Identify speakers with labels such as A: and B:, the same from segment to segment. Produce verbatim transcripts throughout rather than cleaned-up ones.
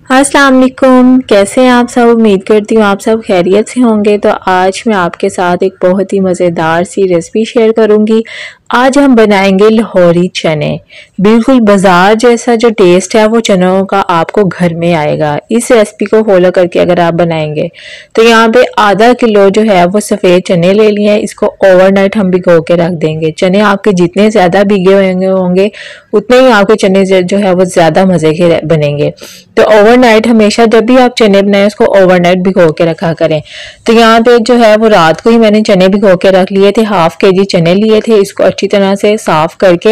A: अस्सलाम वालेकुम, कैसे हैं आप सब। उम्मीद करती हूँ आप सब खैरियत से होंगे। तो आज मैं आपके साथ एक बहुत ही मज़ेदार सी रेसिपी शेयर करूँगी। आज हम बनाएंगे लाहौरी चने। बिल्कुल बाजार जैसा जो टेस्ट है वो चनों का आपको घर में आएगा। इस रेसिपी को फॉलो करके अगर आप बनाएंगे तो यहाँ पे आधा किलो जो है वो सफ़ेद चने ले लिए हैं। इसको ओवरनाइट हम भिगो के रख देंगे। चने आपके जितने ज़्यादा भीगे होंगे होंगे उतने ही आपके चने जो है वो ज़्यादा मज़े के बनेंगे। तो ओवरनाइट हमेशा जब भी आप चने बनाएं उसको ओवरनाइट भिगो के रखा करें। तो यहाँ पे जो है वो रात को ही मैंने चने भिगो के रख लिए थे। हाफ के जी चने लिए थे, इसको अच्छी तरह से साफ करके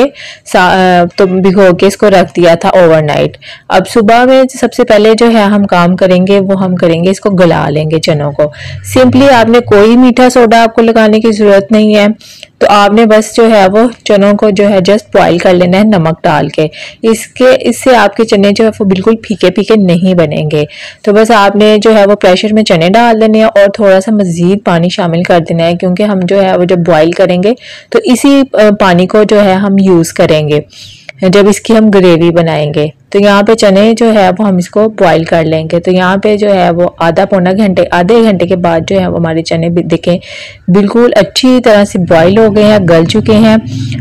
A: सा, तो भिगो के इसको रख दिया था ओवरनाइट। अब सुबह में सबसे पहले जो है हम काम करेंगे वो हम करेंगे इसको गला लेंगे चनों को। सिंपली आपने कोई मीठा सोडा आपको लगाने की जरूरत नहीं है। तो आपने बस जो है वो चनों को जो है जस्ट बॉईल कर लेना है नमक डाल के। इसके इससे आपके चने जो है वो बिल्कुल फीके फीके नहीं बनेंगे। तो बस आपने जो है वो प्रेशर में चने डाल देने हैं और थोड़ा सा मजीद पानी शामिल कर देना है, क्योंकि हम जो है वो जब बॉईल करेंगे तो इसी पानी को जो है हम यूज करेंगे जब इसकी हम ग्रेवी बनाएंगे। तो यहाँ पे चने जो है वो हम इसको बॉईल कर लेंगे। तो यहाँ पे जो है वो आधा पौना घंटे आधे घंटे के बाद जो है वो हमारे चने भी देखें बिल्कुल अच्छी तरह से बॉईल हो गए हैं, गल चुके हैं।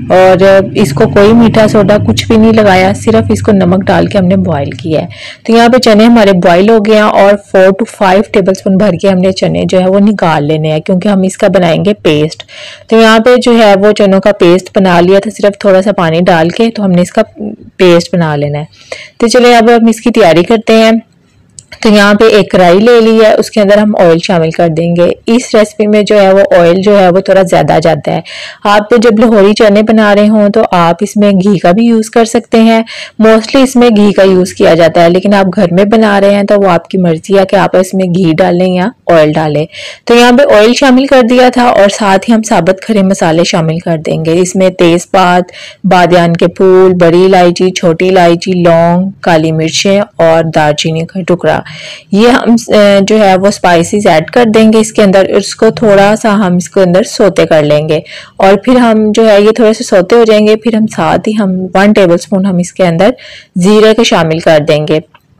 A: और इसको कोई मीठा सोडा कुछ भी नहीं लगाया, सिर्फ इसको नमक डाल के हमने बॉईल किया है। तो यहाँ पे चने हमारे बॉईल हो गए हैं और four two five tablespoon भर के हमने चने जो है वो निकाल लेने हैं, क्योंकि हम इसका बनाएंगे पेस्ट। तो यहाँ पे जो है वो चनों का पेस्ट बना लिया था, सिर्फ थोड़ा सा पानी डाल के। तो हमने इसका पेस्ट बना लेना है। तो चलिए अब हम इसकी तैयारी करते हैं। तो यहाँ पे एक कढ़ाई ले ली है, उसके अंदर हम ऑयल शामिल कर देंगे। इस रेसिपी में जो है वो ऑयल जो है वो थोड़ा ज़्यादा जाता है। आप तो जब लाहौरी चने बना रहे हों तो आप इसमें घी का भी यूज़ कर सकते हैं। मोस्टली इसमें घी का यूज़ किया जाता है, लेकिन आप घर में बना रहे हैं तो वो आपकी मर्जी है कि आप इसमें घी डालें या ऑयल डालें। तो यहाँ पे ऑयल शामिल कर दिया था और साथ ही हम साबुत खड़े मसाले शामिल कर देंगे। इसमें तेज़पात, बादियान के फूल, बड़ी इलायची, छोटी इलायची, लौंग, काली मिर्चें और दालचीनी का टुकड़ा, ये हम जो है वो स्पाइसेस ऐड कर देंगे इसके अंदर। इसको थोड़ा सा हम इसको अंदर सोते कर लेंगे और फिर हम जो है ये थोड़े से सोते हो जाएंगे। फिर हम साथ ही हम वन टेबलस्पून हम इसके अंदर जीरे के शामिल कर देंगे।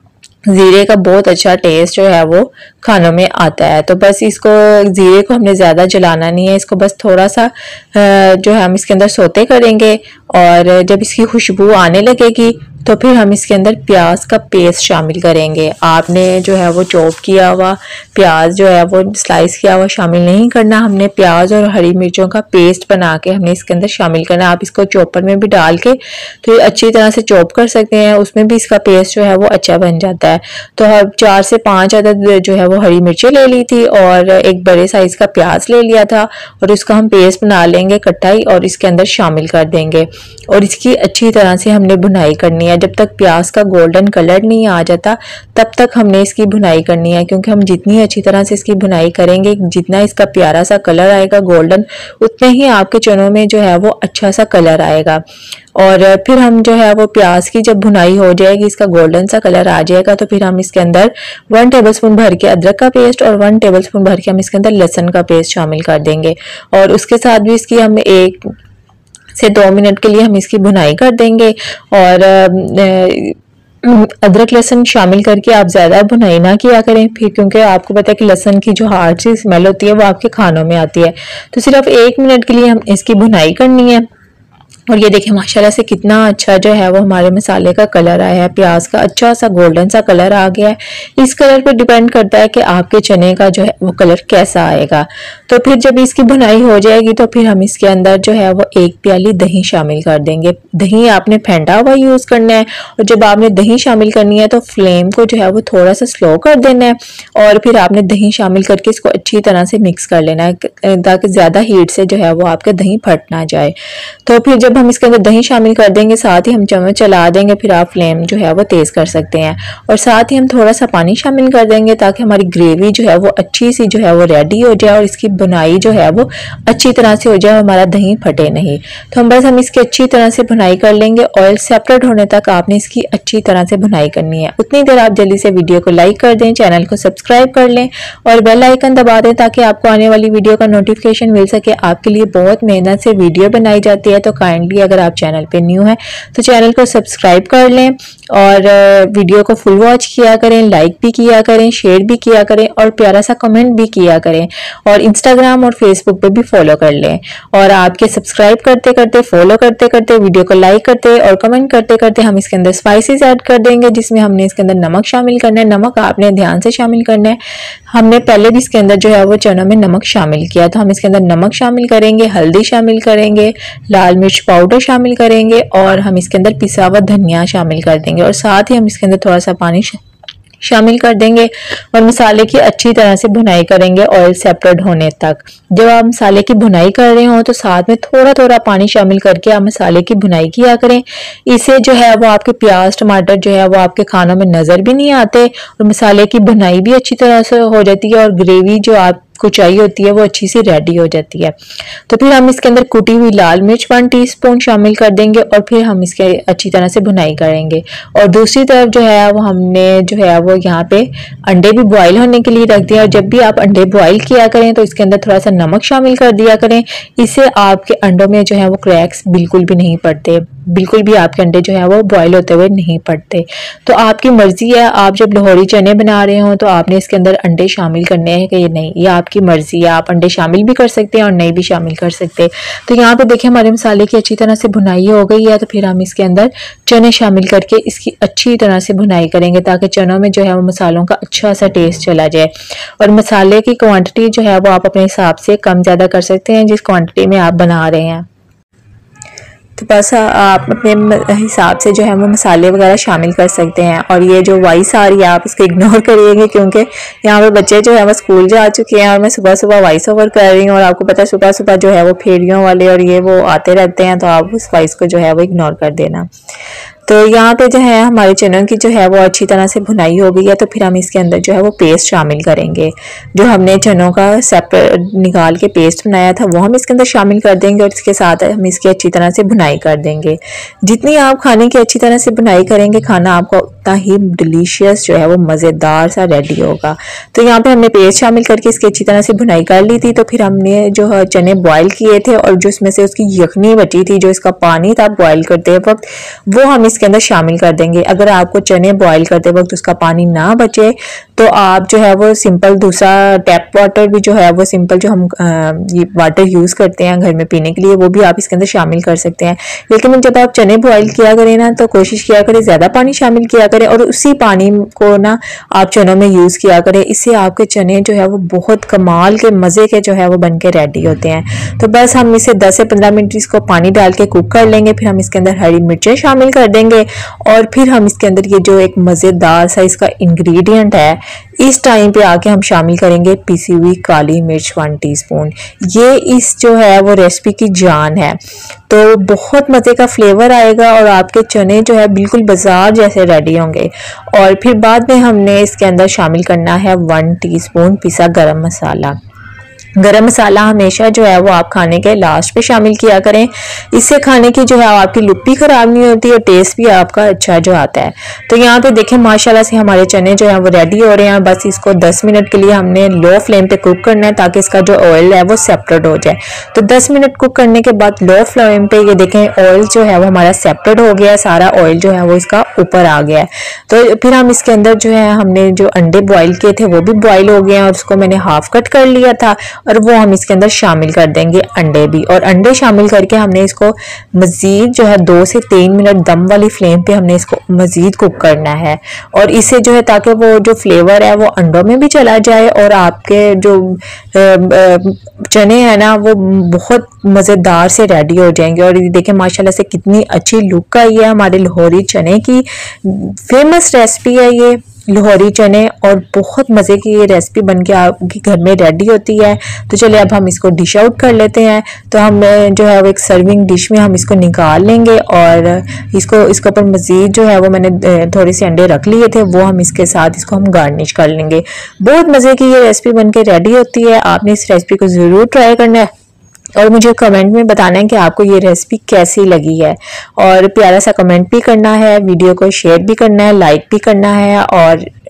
A: जीरे का बहुत अच्छा टेस्ट जो है वो खानों में आता है। तो बस इसको जीरे को हमने ज़्यादा जलाना नहीं है, इसको बस थोड़ा सा जो है हम इसके अंदर सोते करेंगे। और जब इसकी खुशबू आने लगेगी तो फिर हम इसके अंदर प्याज का पेस्ट शामिल करेंगे। आपने जो है वो चॉप किया हुआ प्याज जो है वो स्लाइस किया हुआ शामिल नहीं करना, हमने प्याज और हरी मिर्चों का पेस्ट बना के हमने इसके अंदर शामिल करना। आप इसको चॉपर में भी डाल के तो अच्छी तरह से चॉप कर सकते हैं, उसमें भी इसका पेस्ट जो है वो अच्छा बन जाता है। तो हम चार से पाँच अदद जो है वो हरी मिर्चें ले ली थी और एक बड़े साइज का प्याज ले लिया था और इसका हम पेस्ट बना लेंगे कटाई और इसके अंदर शामिल कर देंगे। और इसकी अच्छी तरह से हमने भुनाई करनी है। जब तक प्याज का गोल्डन कलर नहीं आ जाता तब तक हमने इसकी भुनाई करनी है, क्योंकि हम जितनी अच्छी तरह से इसकी भुनाई करेंगे, जितना इसका प्यारा सा कलर आएगा गोल्डन, उतने ही आपके चनों में जो है वो अच्छा सा कलर आएगा। और फिर हम जो है वो प्याज की जब भुनाई हो जाएगी, इसका गोल्डन सा कलर आ जाएगा, तो फिर हम इसके अंदर वन टेबलस्पून भर के अदरक का पेस्ट और वन टेबलस्पून भर के हम इसके अंदर लहसुन का पेस्ट शामिल कर देंगे। और उसके साथ भी इसकी हम एक से दो मिनट के लिए हम इसकी भुनाई कर देंगे। और अदरक लहसुन शामिल करके आप ज़्यादा भुनाई ना किया करें फिर, क्योंकि आपको पता है कि लहसुन की जो हार्ड सी स्मेल होती है वो आपके खानों में आती है। तो सिर्फ एक मिनट के लिए हम इसकी भुनाई करनी है। और ये देखिए माशाल्लाह से कितना अच्छा जो है वो हमारे मसाले का कलर आया है, प्याज का अच्छा सा गोल्डन सा कलर आ गया है। इस कलर पे डिपेंड करता है कि आपके चने का जो है वो कलर कैसा आएगा। तो फिर जब इसकी भुनाई हो जाएगी तो फिर हम इसके अंदर जो है वो एक प्याली दही शामिल कर देंगे। दही आपने फेंटा हुआ यूज करना है और जब आपने दही शामिल करनी है तो फ्लेम को जो है वो थोड़ा सा स्लो कर देना है और फिर आपने दही शामिल करके इसको अच्छी तरह से मिक्स कर लेना है, ताकि ज्यादा हीट से जो है वो आपका दही फट ना जाए। तो फिर जब हम इसके अंदर दही शामिल कर देंगे, साथ ही हम चम्मच चला देंगे, फिर आप फ्लेम जो है वो तेज कर सकते हैं। और साथ ही हम थोड़ा सा पानी शामिल कर देंगे ताकि हमारी ग्रेवी जो है वो अच्छी सी जो है वो रेडी हो जाए और इसकी बुनाई जो है वो अच्छी तरह से हो जाए, हमारा दही फटे नहीं। तो हम बस हम इसकी अच्छी तरह से बुनाई कर लेंगे। ऑयल सेपरेट होने तक आपने इसकी अच्छी तरह से बुनाई करनी है। उतनी देर आप जल्दी से वीडियो को लाइक कर दें, चैनल को सब्सक्राइब कर लें और बेल आइकन दबा दें ताकि आपको आने वाली वीडियो का नोटिफिकेशन मिल सके। आपके लिए बहुत मेहनत से वीडियो बनाई जाती है, तो काइंडली काइंडली अगर आप चैनल पे न्यू हैं तो चैनल को सब्सक्राइब कर लें और वीडियो को फुल वॉच किया करें, लाइक भी किया करें, शेयर भी किया करें और प्यारा सा कमेंट भी किया करें और इंस्टाग्राम और फेसबुक पे भी फॉलो कर लें। और आपके सब्सक्राइब करते करते, फॉलो करते करते, वीडियो को लाइक करते और कमेंट करते करते हम इसके अंदर स्पाइसेस ऐड कर देंगे, जिसमें हमने इसके अंदर नमक शामिल करना है। नमक आपने ध्यान से शामिल करना है। हमने पहले भी इसके अंदर जो है वो चनों में नमक शामिल किया, तो हम इसके अंदर नमक शामिल करेंगे, हल्दी शामिल करेंगे, लाल मिर्च पाउडर शामिल करेंगे और हम इसके अंदर पिसा हुआ धनिया शामिल कर देंगे और साथ ही हम इसके अंदर थोड़ा सा पानी शामिल कर देंगे और मसाले की अच्छी तरह से भुनाई करेंगे ऑयल सेपरेट होने तक। जब आप मसाले की भुनाई कर रहे हो तो साथ में थोड़ा थोड़ा पानी शामिल करके आप मसाले की भुनाई किया करें। इससे जो है वो आपके प्याज टमाटर जो है वो आपके खानों में नजर भी नहीं आते और मसाले की भुनाई भी अच्छी तरह से हो जाती है और ग्रेवी जो आप को चाहिए होती है वो अच्छी सी रेडी हो जाती है। तो फिर हम इसके अंदर कुटी हुई लाल मिर्च वन टीस्पून शामिल कर देंगे और फिर हम इसके अच्छी तरह से भुनाई करेंगे। और दूसरी तरफ जो है वो हमने जो है वो यहाँ पे अंडे भी बॉईल होने के लिए रख दिया और जब भी आप अंडे बॉईल किया करें तो इसके अंदर थोड़ा सा नमक शामिल कर दिया करें। इससे आपके अंडों में जो है वो क्रैक्स बिल्कुल भी नहीं पड़ते, बिल्कुल भी आपके अंडे जो है वो बॉईल होते हुए नहीं पड़ते। तो आपकी मर्जी है, आप जब लाहौरी चने बना रहे हो तो आपने इसके अंदर अंडे शामिल करने हैं कि नहीं, ये आपकी मर्जी है। आप अंडे शामिल भी कर सकते हैं और नहीं भी शामिल कर सकते। तो यहाँ पे देखिए हमारे मसाले की अच्छी तरह से भुनाई हो गई है। तो फिर हम इसके अंदर चने शामिल करके इसकी अच्छी तरह से भुनाई करेंगे ताकि चनों में जो है वो मसालों का अच्छा सा टेस्ट चला जाए। और मसाले की क्वांटिटी जो है वो आप अपने हिसाब से कम ज़्यादा कर सकते हैं जिस क्वांटिटी में आप बना रहे हैं। तो बस आप अपने हिसाब से जो है वो मसाले वगैरह शामिल कर सकते हैं। और ये जो वॉइस आ रही है आप इसको इग्नोर करिएगा क्योंकि यहाँ पे बच्चे जो है वो स्कूल जा चुके हैं और मैं सुबह सुबह वॉइस ओवर कर रही हूँ और आपको पता है सुबह सुबह जो है वो फेरियों वाले और ये वो आते रहते हैं, तो आप उस वॉइस को जो है वो इग्नोर कर देना। तो यहाँ पे जो है हमारे चनों की जो है वो अच्छी तरह से भुनाई हो गई है। तो फिर हम इसके अंदर जो है वो पेस्ट शामिल करेंगे, जो हमने चनों का सेपरेट निकाल के पेस्ट बनाया था वो हम इसके अंदर शामिल कर देंगे और इसके साथ हम इसकी अच्छी तरह से भुनाई कर देंगे। जितनी आप खाने की अच्छी तरह से भुनाई करेंगे खाना आपको उतना ही डिलीशियस जो है वो मज़ेदार सा रेडी होगा। तो यहाँ पे हमने पेस्ट शामिल करके इसकी अच्छी तरह से भुनाई कर ली थी। तो फिर हमने जो चने बॉयल किए थे और जो इसमें से उसकी यखनी बची थी, जो इसका पानी था बॉयल करते वक्त, वो हम इसके अंदर शामिल कर देंगे। अगर आपको चने बॉईल करते वक्त उसका पानी ना बचे तो आप जो है वो सिंपल दूसरा टैप वाटर भी जो है वो सिंपल जो हम आ, ये वाटर यूज करते हैं घर में पीने के लिए वो भी आप इसके अंदर शामिल कर सकते हैं। लेकिन जब आप चने बॉईल किया करें ना तो कोशिश किया करें ज्यादा पानी शामिल किया करें और उसी पानी को ना आप चनों में यूज किया करें। इससे आपके चने जो है वो बहुत कमाल के मजे के जो है वो बन के रेडी होते हैं। तो बस हम इसे दस से पंद्रह मिनट इसको पानी डाल के कुक कर लेंगे। फिर हम इसके अंदर हरी मिर्चें शामिल कर देंगे और फिर हम इसके अंदर ये जो एक मज़ेदार सा इसका इंग्रेडिएंट है इस टाइम पे आके हम शामिल करेंगे पिसी हुई काली मिर्च वन टीस्पून। ये इस जो है वो रेसिपी की जान है। तो बहुत मज़े का फ्लेवर आएगा और आपके चने जो है बिल्कुल बाजार जैसे रेडी होंगे। और फिर बाद में हमने इसके अंदर शामिल करना है वन टीस्पून पिसा गरम मसाला। गरम मसाला हमेशा जो है वो आप खाने के लास्ट पे शामिल किया करें। इससे खाने की जो है आपकी लुक भी खराब नहीं होती और टेस्ट भी आपका अच्छा जो आता है। तो यहाँ पे देखें माशाल्लाह से हमारे चने जो है वो रेडी हो रहे हैं। बस इसको दस मिनट के लिए हमने लो फ्लेम पे कुक करना है ताकि इसका जो ऑयल है वो सेपरेट हो जाए। तो दस मिनट कुक करने के बाद लो फ्लेम पे ये देखें ऑयल जो है वो हमारा सेपरेट हो गया, सारा ऑयल जो है वो इसका ऊपर आ गया है। तो फिर हम इसके अंदर जो है हमने जो अंडे बॉईल किए थे वो भी बॉईल हो गए हैं और उसको मैंने हाफ कट कर लिया था और वो हम इसके अंदर शामिल कर देंगे अंडे भी। और अंडे शामिल करके हमने इसको मजीद जो है दो से तीन मिनट दम वाली फ्लेम पे हमने इसको मजीद कुक करना है। और इससे जो है ताकि वो जो फ्लेवर है वो अंडों में भी चला जाए और आपके जो चने हैं ना वो बहुत मज़ेदार से रेडी हो जाएंगे। और ये देखें माशाल्लाह से कितनी अच्छी लुक आई है। हमारे लाहौरी चने की फेमस रेसिपी है ये लाहौरी चने और बहुत मज़े की ये रेसिपी बन के आपके घर में रेडी होती है। तो चलिए अब हम इसको डिश आउट कर लेते हैं। तो हम जो है वो एक सर्विंग डिश में हम इसको निकाल लेंगे और इसको इसके ऊपर मज़ीद जो है वो मैंने थोड़े से अंडे रख लिए थे वो हम इसके साथ इसको हम गार्निश कर लेंगे। बहुत मज़े की ये रेसिपी बन के रेडी होती है। आपने इस रेसिपी को ज़रूर ट्राई करना है और मुझे कमेंट में बताना है कि आपको ये रेसिपी कैसी लगी है। और प्यारा सा कमेंट भी करना है, वीडियो को शेयर भी करना है, लाइक भी करना है और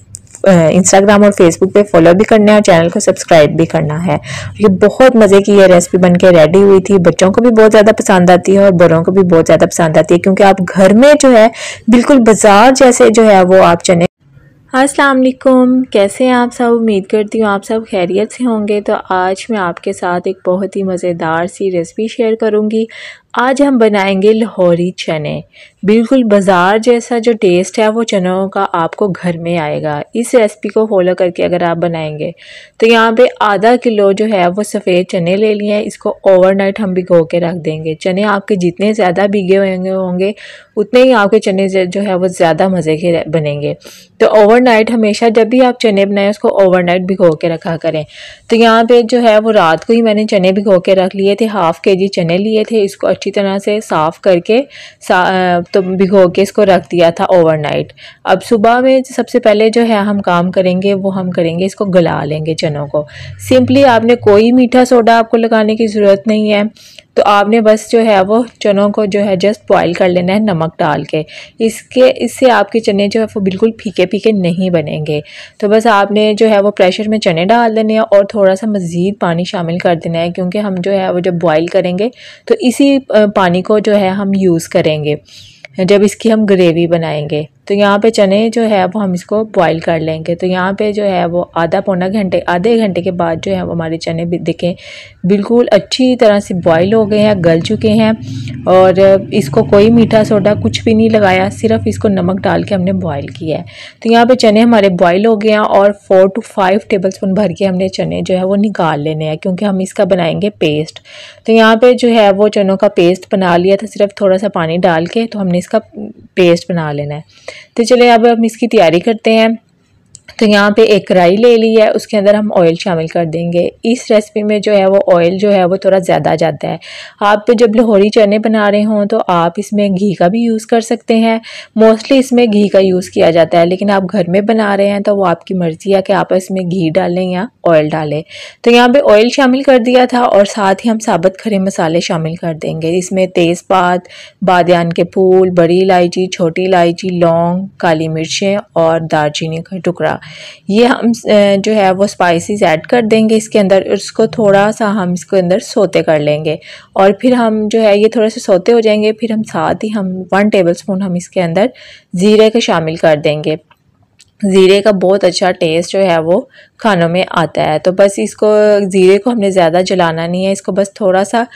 A: इंस्टाग्राम और फेसबुक पे फॉलो भी करना है और चैनल को सब्सक्राइब भी करना है। ये बहुत मज़े की ये रेसिपी बन के रेडी हुई थी। बच्चों को भी बहुत ज़्यादा पसंद आती है और बड़ों को भी बहुत ज़्यादा पसंद आती है, क्योंकि आप घर में जो है बिल्कुल बाजार जैसे जो है वो आप चने। अस्सलाम वालेकुम, कैसे हैं आप सब? उम्मीद करती हूँ आप सब खैरियत से होंगे। तो आज मैं आपके साथ एक बहुत ही मज़ेदार सी रेसिपी शेयर करूँगी। आज हम बनाएंगे लाहौरी चने। बिल्कुल बाज़ार जैसा जो टेस्ट है वो चनों का आपको घर में आएगा। इस रेसिपी को फॉलो करके अगर आप बनाएंगे तो यहाँ पे आधा किलो जो है वो सफ़ेद चने ले लिए हैं। इसको ओवरनाइट हम भिगो के रख देंगे। चने आपके जितने ज़्यादा भीगे होंगे होंगे उतने ही आपके चने जो है वो ज़्यादा मज़े के बनेंगे। तो ओवरनाइट हमेशा जब भी आप चने बनाएं उसको ओवरनाइट भिगो के रखा करें। तो यहाँ पे जो है वो रात को ही मैंने चने भिगो के रख लिए थे। हाफ़ के जी चने लिए थे। इसको अच्छी तरह से साफ़ करके सा, तो भिगो के इसको रख दिया था ओवरनाइट। अब सुबह में सबसे पहले जो है हम काम करेंगे वो हम करेंगे इसको गला लेंगे चनों को। सिंपली आपने कोई मीठा सोडा आपको लगाने की ज़रूरत नहीं है। तो आपने बस जो है वो चनों को जो है जस्ट बॉईल कर लेना है नमक डाल के। इसके इससे आपके चने जो है वो बिल्कुल फीके फीके नहीं बनेंगे। तो बस आपने जो है वो प्रेशर में चने डाल देने हैं और थोड़ा सा मज़ीद पानी शामिल कर देना है, क्योंकि हम जो है वो जब बॉईल करेंगे तो इसी पानी को जो है हम यूज़ करेंगे जब इसकी हम ग्रेवी बनाएंगे। तो यहाँ पे चने जो है वो हम इसको बॉईल कर लेंगे। तो यहाँ पे जो है वो आधा पौना घंटे आधे घंटे के बाद जो है वो हमारे चने भी देखें बिल्कुल अच्छी तरह से बॉईल हो गए हैं, गल चुके हैं। और इसको कोई मीठा सोडा कुछ भी नहीं लगाया, सिर्फ इसको नमक डाल के हमने बॉईल किया है। तो यहाँ पे चने हमारे बॉईल हो गए हैं और four two five tablespoon भर के हमने चने जो है वो निकाल लेने हैं, क्योंकि हम इसका बनाएंगे पेस्ट। तो यहाँ पे जो है वो चनों का पेस्ट बना लिया था सिर्फ थोड़ा सा पानी डाल के। तो हमने इसका पेस्ट बना लेना है। तो चलिए अब हम इसकी तैयारी करते हैं। तो यहाँ पे एक कढ़ाई ले ली है, उसके अंदर हम ऑयल शामिल कर देंगे। इस रेसिपी में जो है वो ऑयल जो है वो थोड़ा ज़्यादा जाता है। आप जब लाहौरी चने बना रहे हों तो आप इसमें घी का भी यूज़ कर सकते हैं। मोस्टली इसमें घी का यूज़ किया जाता है, लेकिन आप घर में बना रहे हैं तो वो आपकी मर्ज़ी है कि आप इसमें घी डालें या ऑयल डालें। तो यहाँ पर ऑयल शामिल कर दिया था और साथ ही हम साबुत खड़े मसाले शामिल कर देंगे। इसमें तेज़पात, बादियान के फूल, बड़ी इलायची, छोटी इलायची, लौंग, काली मिर्चें और दालचीनी का टुकड़ा, ये हम जो है वो स्पाइसेस ऐड कर देंगे इसके अंदर। उसको थोड़ा सा हम इसके अंदर सोते कर लेंगे और फिर हम जो है ये थोड़े से सोते हो जाएंगे। फिर हम साथ ही हम वन टेबलस्पून हम इसके अंदर ज़ीरे का शामिल कर देंगे। ज़ीरे का बहुत अच्छा टेस्ट जो है वो खानों में आता है। तो बस इसको ज़ीरे को हमने ज़्यादा जलाना नहीं है, इसको बस थोड़ा सा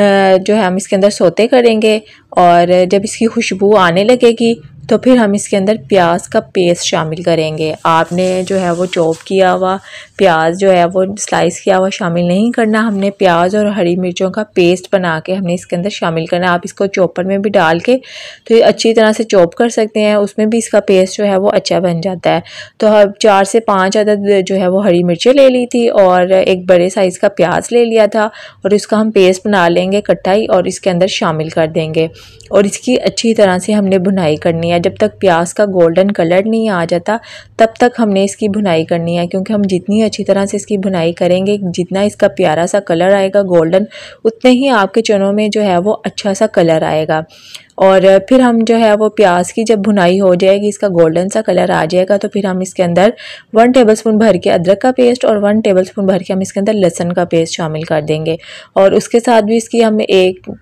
A: जो है हम इसके अंदर सोते करेंगे। और जब इसकी खुशबू आने लगेगी तो फिर हम इसके अंदर प्याज का पेस्ट शामिल करेंगे। आपने जो है वो चॉप किया हुआ प्याज जो है वो स्लाइस किया हुआ शामिल नहीं करना। हमने प्याज और हरी मिर्चों का पेस्ट बना के हमने इसके अंदर शामिल करना। आप इसको चॉपर में भी डाल के तो ये अच्छी तरह से चॉप कर सकते हैं, उसमें भी इसका पेस्ट जो है वो अच्छा बन जाता है। तो हम चार से पाँच अदद जो है वो हरी मिर्चें ले ली थी और एक बड़े साइज़ का प्याज ले लिया था और इसका हम पेस्ट बना लेंगे कटाई और इसके अंदर शामिल कर देंगे। और इसकी अच्छी तरह से हमने भुनाई करनी है। जब तक प्याज का गोल्डन कलर नहीं आ जाता तब तक हमने इसकी भुनाई करनी है, क्योंकि हम जितनी अच्छी तरह से इसकी भुनाई करेंगे, जितना इसका प्यारा सा कलर आएगा गोल्डन, उतने ही आपके चनों में जो है वो अच्छा सा कलर आएगा। और फिर हम जो है वो प्याज की जब भुनाई हो जाएगी, इसका गोल्डन सा कलर आ जाएगा, तो फिर हम इसके अंदर वन टेबलस्पून भर के अदरक का पेस्ट और वन टेबलस्पून भर के हम इसके अंदर लहसुन का पेस्ट शामिल कर देंगे। और उसके साथ भी इसकी हम एक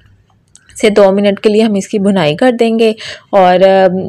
A: से दो मिनट के लिए हम इसकी भुनाई कर देंगे। और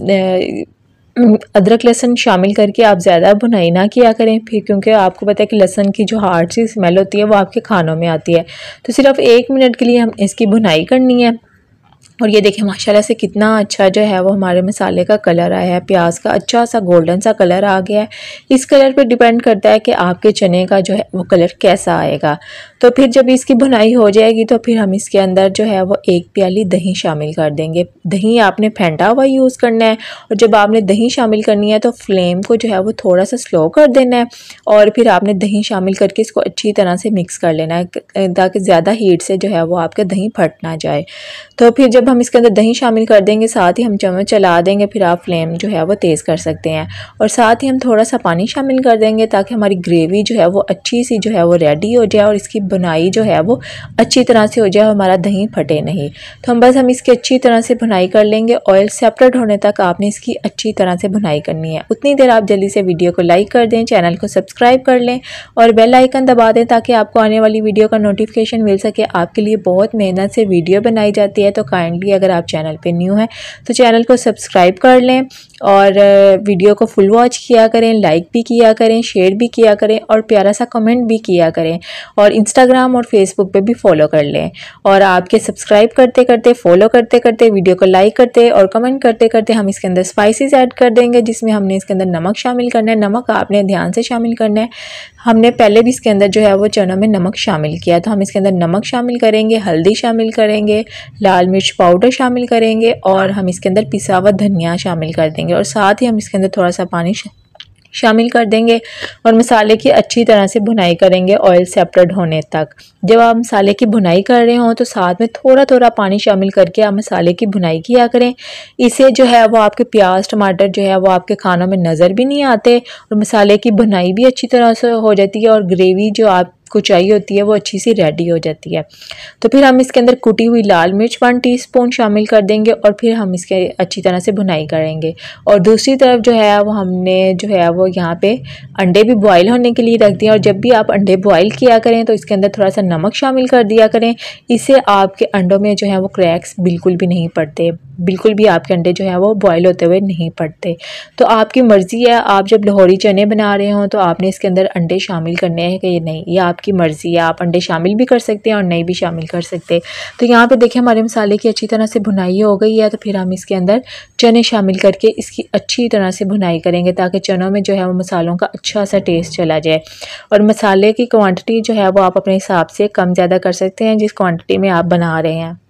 A: अदरक लहसुन शामिल करके आप ज़्यादा भुनाई ना किया करें फिर, क्योंकि आपको पता है कि लहसुन की जो हार्ड सी स्मेल होती है वो आपके खानों में आती है। तो सिर्फ एक मिनट के लिए हम इसकी भुनाई करनी है। और ये देखें माशाल्लाह से कितना अच्छा जो है वो हमारे मसाले का कलर आया है, प्याज का अच्छा सा गोल्डन सा कलर आ गया है। इस कलर पे डिपेंड करता है कि आपके चने का जो है वो कलर कैसा आएगा। तो फिर जब इसकी भुनाई हो जाएगी तो फिर हम इसके अंदर जो है वो एक प्याली दही शामिल कर देंगे। दही आपने फेंटा हुआ यूज़ करना है और जब आपने दही शामिल करनी है तो फ्लेम को जो है वो थोड़ा सा स्लो कर देना है और फिर आपने दही शामिल करके इसको अच्छी तरह से मिक्स कर लेना है, ताकि ज़्यादा हीट से जो है वो आपका दही फट ना जाए। तो फिर जब जब हम इसके अंदर दही शामिल कर देंगे साथ ही हम चम्मच चला देंगे, फिर आप फ्लेम जो है वो तेज़ कर सकते हैं। और साथ ही हम थोड़ा सा पानी शामिल कर देंगे ताकि हमारी ग्रेवी जो है वो अच्छी सी जो है वो रेडी हो जाए और इसकी बुनाई जो है वो अच्छी तरह से हो जाए, हमारा दही फटे नहीं। तो हम बस हम इसकी अच्छी तरह से भुनाई कर लेंगे। ऑयल सेपरेट होने तक आपने इसकी अच्छी तरह से भुनाई करनी है। उतनी देर आप जल्दी से वीडियो को लाइक कर दें, चैनल को सब्सक्राइब कर लें और बेल आइकन दबा दें ताकि आपको आने वाली वीडियो का नोटिफिकेशन मिल सके। आपके लिए बहुत मेहनत से वीडियो बनाई जाती है, तो काइंडली अगर आप चैनल पे न्यू हैं तो चैनल को सब्सक्राइब कर लें और वीडियो को फुल वॉच किया करें, लाइक भी किया करें, शेयर भी किया करें और प्यारा सा कमेंट भी किया करें और इंस्टाग्राम और फेसबुक पे भी फॉलो कर लें। और आपके सब्सक्राइब करते करते, फॉलो करते करते, वीडियो को लाइक करते और कमेंट करते करते हम इसके अंदर स्पाइसेस ऐड कर देंगे, जिसमें हमने इसके अंदर नमक शामिल करना है। नमक आपने ध्यान से शामिल करना है। हमने पहले भी इसके अंदर जो है वो चनों में नमक शामिल किया, तो हम इसके अंदर नमक शामिल करेंगे, हल्दी शामिल करेंगे, लाल मिर्च पाउडर शामिल करेंगे और हम इसके अंदर पिसा हुआ धनिया शामिल कर देंगे और साथ ही हम इसके अंदर थोड़ा सा पानी शामिल कर देंगे और मसाले की अच्छी तरह से भुनाई करेंगे ऑयल सेपरेट होने तक। जब आप मसाले की भुनाई कर रहे हो तो साथ में थोड़ा थोड़ा पानी शामिल करके आप मसाले की भुनाई किया करें। इससे जो है वो आपके प्याज टमाटर जो है वो आपके खानों में नज़र भी नहीं आते और मसाले की भुनाई भी अच्छी तरह से हो जाती है और ग्रेवी जो आप को चाहिए होती है वो अच्छी सी रेडी हो जाती है। तो फिर हम इसके अंदर कुटी हुई लाल मिर्च वन टीस्पून शामिल कर देंगे और फिर हम इसके अच्छी तरह से भुनाई करेंगे। और दूसरी तरफ जो है वो हमने जो है वो यहाँ पे अंडे भी बॉईल होने के लिए रख दिए और जब भी आप अंडे बॉईल किया करें तो इसके अंदर थोड़ा सा नमक शामिल कर दिया करें। इससे आपके अंडों में जो है वो क्रैक्स बिल्कुल भी नहीं पड़ते, बिल्कुल भी आपके अंडे जो है वो बॉईल होते हुए नहीं पड़ते। तो आपकी मर्ज़ी है, आप जब लाहौरी चने बना रहे हो तो आपने इसके अंदर अंडे शामिल करने हैं कि नहीं, ये आपकी मर्ज़ी है। आप अंडे शामिल भी कर सकते हैं और नहीं भी शामिल कर सकते। तो यहाँ पे देखिए हमारे मसाले की अच्छी तरह से भुनाई हो गई है। तो फिर हम इसके अंदर चने शामिल करके इसकी अच्छी तरह से भुनाई करेंगे ताकि चनों में जो है वो मसालों का अच्छा सा टेस्ट चला जाए। और मसाले की क्वांटिटी जो है वो आप अपने हिसाब से कम ज़्यादा कर सकते हैं जिस क्वांटिटी में आप बना रहे हैं।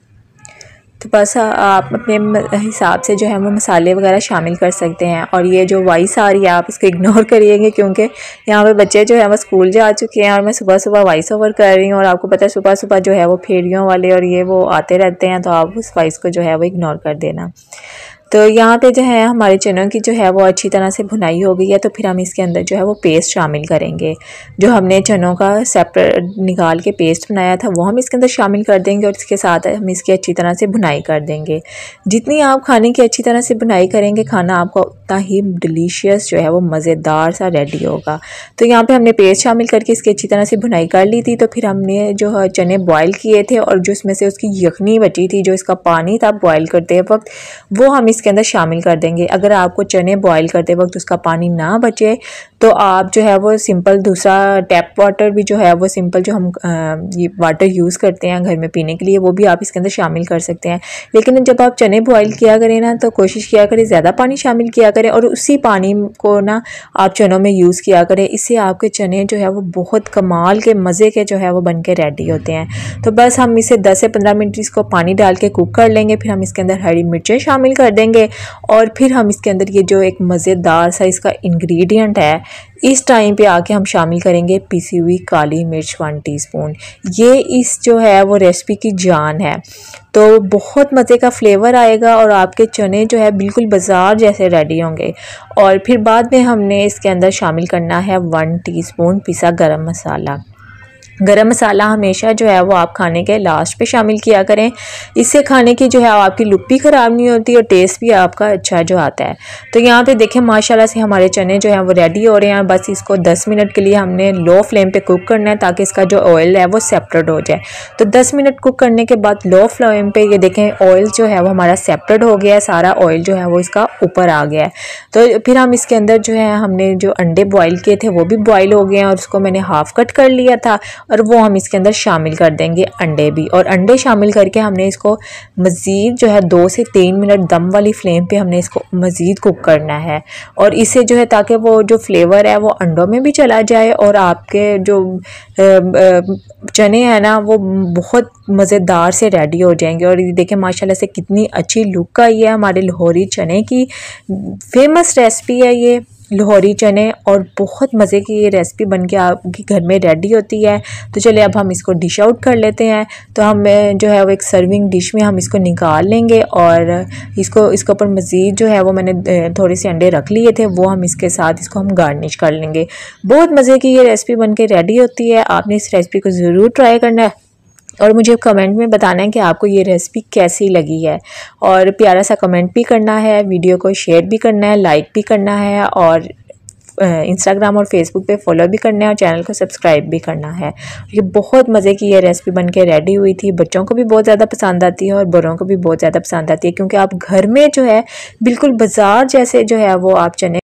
A: तो बस आप अपने हिसाब से जो है वो मसाले वगैरह शामिल कर सकते हैं। और ये जो वॉइस आ रही है आप इसको इग्नोर करिएगा क्योंकि यहाँ पे बच्चे जो है वो स्कूल जा चुके हैं और मैं सुबह सुबह वॉइस ओवर कर रही हूँ और आपको पता है सुबह सुबह जो है वो फेरियों वाले और ये वो आते रहते हैं, तो आप उस वॉइस को जो है वो इग्नोर कर देना। तो यहाँ पे जो है हमारे चनों की जो है वो अच्छी तरह से भुनाई हो गई है। तो फिर हम इसके अंदर जो है वो पेस्ट शामिल करेंगे, जो हमने चनों का सेपरेट निकाल के पेस्ट बनाया था वो हम इसके अंदर शामिल कर देंगे और इसके साथ हम इसकी अच्छी तरह से भुनाई कर देंगे। जितनी आप खाने की अच्छी तरह से भुनाई करेंगे खाना आपका उतना ही डिलीशियस जो है वो मज़ेदार सा रेडी होगा। तो यहाँ पे हमने पेस्ट शामिल करके इसकी अच्छी तरह से भुनाई कर ली थी। तो फिर हमने जो चने बॉयल किए थे और जो इसमें से उसकी यखनी बची थी, जो इसका पानी था बॉयल करते वक्त, वो हम इसके अंदर शामिल कर देंगे। अगर आपको चने बॉईल करते वक्त उसका पानी ना बचे तो आप जो है वो सिंपल दूसरा टैप वाटर भी जो है वो सिंपल जो हम ये वाटर यूज़ करते हैं घर में पीने के लिए वो भी आप इसके अंदर शामिल कर सकते हैं। लेकिन जब आप चने बॉईल किया करें ना तो कोशिश किया करें ज़्यादा पानी शामिल किया करें और उसी पानी को ना आप चनों में यूज़ किया करें। इससे आपके चने जो है वो बहुत कमाल के मज़े के जो है वो बन के रेडी होते हैं। तो बस हम इसे दस से पंद्रह मिनट इसको पानी डाल के कुक कर लेंगे। फिर हम इसके अंदर हरी मिर्चें शामिल कर देंगे और फिर हम इसके अंदर ये जो एक मज़ेदार सा इसका इंग्रेडिएंट है इस टाइम पे आके हम शामिल करेंगे पिसी हुई काली मिर्च वन टीस्पून। ये इस जो है वो रेसिपी की जान है। तो बहुत मज़े का फ्लेवर आएगा और आपके चने जो है बिल्कुल बाज़ार जैसे रेडी होंगे। और फिर बाद में हमने इसके अंदर शामिल करना है वन टीस्पून पिसा गरम मसाला। गरम मसाला हमेशा जो है वो आप खाने के लास्ट पे शामिल किया करें। इससे खाने की जो है आपकी लुक भी ख़राब नहीं होती और टेस्ट भी आपका अच्छा जो आता है। तो यहाँ पे देखें माशाल्लाह से हमारे चने जो हैं वो रेडी हो रहे हैं। बस इसको दस मिनट के लिए हमने लो फ्लेम पे कुक करना है ताकि इसका जो ऑयल है वो सेपरेट हो जाए। तो दस मिनट कुक करने के बाद लो फ्लेम पे ये देखें ऑयल जो है वो हमारा सेपरेट हो गया है, सारा ऑयल जो है वो इसका ऊपर आ गया है। तो फिर हम इसके अंदर जो है हमने जो अंडे बॉयल किए थे वो भी बॉयल हो गए हैं और उसको मैंने हाफ कट कर लिया था और वो हम इसके अंदर शामिल कर देंगे अंडे भी। और अंडे शामिल करके हमने इसको मज़ीद जो है दो से तीन मिनट दम वाली फ्लेम पे हमने इसको मज़ीद कुक करना है। और इससे जो है ताकि वो जो फ्लेवर है वो अंडों में भी चला जाए और आपके जो चने हैं ना वो बहुत मज़ेदार से रेडी हो जाएंगे। और ये देखें माशाल्लाह से कितनी अच्छी लुक आई है हमारे लाहौरी चने की। फेमस रेसिपी है ये लाहौरी चने और बहुत मज़े की ये रेसिपी बन के आपके घर में रेडी होती है। तो चलिए अब हम इसको डिश आउट कर लेते हैं। तो हम जो है वो एक सर्विंग डिश में हम इसको निकाल लेंगे और इसको इसके ऊपर मज़ीद जो है वो मैंने थोड़े से अंडे रख लिए थे, वो हम इसके साथ इसको हम गार्निश कर लेंगे। बहुत मज़े की ये रेसिपी बन के रेडी होती है। आपने इस रेसिपी को ज़रूर ट्राई करना है और मुझे कमेंट में बताना है कि आपको ये रेसिपी कैसी लगी है, और प्यारा सा कमेंट भी करना है, वीडियो को शेयर भी करना है, लाइक भी करना है, और इंस्टाग्राम और फेसबुक पे फॉलो भी करना है, और चैनल को सब्सक्राइब भी करना है। ये बहुत मज़े की ये रेसिपी बन के रेडी हुई थी। बच्चों को भी बहुत ज़्यादा पसंद आती है और बड़ों को भी बहुत ज़्यादा पसंद आती है, क्योंकि आप घर में जो है बिल्कुल बाज़ार जैसे जो है वो आप चने